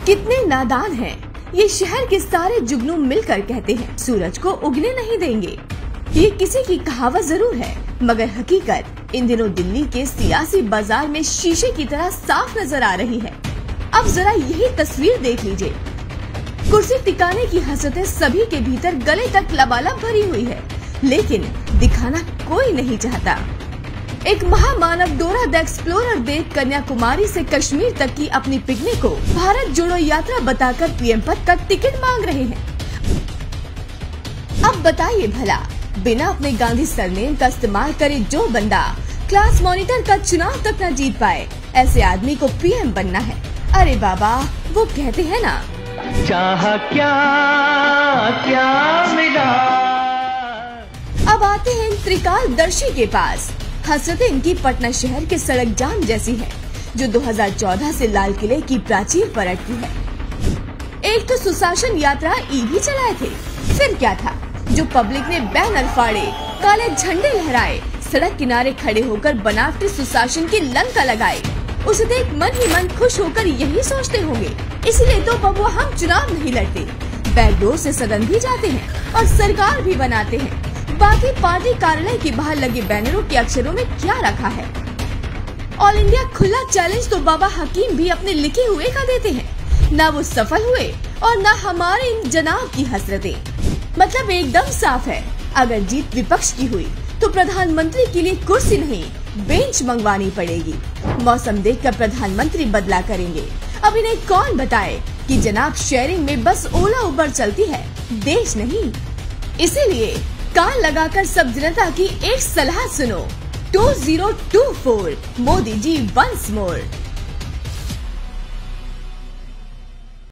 कितने नादान हैं। ये शहर के सारे जुगनू मिलकर कहते हैं सूरज को उगने नहीं देंगे। ये किसी की कहावत जरूर है, मगर हकीकत इन दिनों दिल्ली के सियासी बाजार में शीशे की तरह साफ नजर आ रही है। अब जरा यही तस्वीर देख लीजिए। कुर्सी टिकाने की हसरतें सभी के भीतर गले तक लबालब भरी हुई है, लेकिन दिखाना कोई नहीं चाहता। एक महामानव डोरा द एक्सप्लोरर देव कन्याकुमारी से कश्मीर तक की अपनी पिकनिक को भारत जोड़ो यात्रा बताकर पीएम पद का टिकट मांग रहे हैं। अब बताइए भला, बिना अपने गांधी सरनेम का इस्तेमाल करे जो बंदा क्लास मॉनिटर का चुनाव तक न जीत पाए, ऐसे आदमी को पीएम बनना है। अरे बाबा, वो कहते हैं ना, चाहा क्या क्या मिला। अब आते हैं त्रिकालदर्शी के पास। हसरतें इनकी पटना शहर के सड़क जाम जैसी है, जो 2014 से लाल किले की प्राचीर पर अटकी है। एक तो सुशासन यात्रा भी चलाए थे, फिर क्या था जो पब्लिक ने बैनर फाड़े, काले झंडे लहराए, सड़क किनारे खड़े होकर बनावटी सुशासन की लंका लगाए। उसे देख मन ही मन खुश होकर यही सोचते होंगे, इसलिए तो बबुआ हम चुनाव नहीं लड़ते, बैकडोर से सदन भी जाते हैं और सरकार भी बनाते हैं। बाकी पार्टी कार्यालय के बाहर लगे बैनरों के अक्षरों में क्या रखा है? ऑल इंडिया खुला चैलेंज तो बाबा हकीम भी अपने लिखे हुए का देते हैं। ना वो सफल हुए और ना हमारे इन जनाब की हसरतें। मतलब एकदम साफ है, अगर जीत विपक्ष की हुई तो प्रधानमंत्री के लिए कुर्सी नहीं, बेंच मंगवानी पड़ेगी। मौसम देखकर प्रधानमंत्री बदला करेंगे। अब इन्हें कौन बताए कि जनाब शेयरिंग में बस ओला उबर चलती है, देश नहीं। इसीलिए कान लगाकर सब जनता की एक सलाह सुनो, 2024 मोदी जी वंस मोर।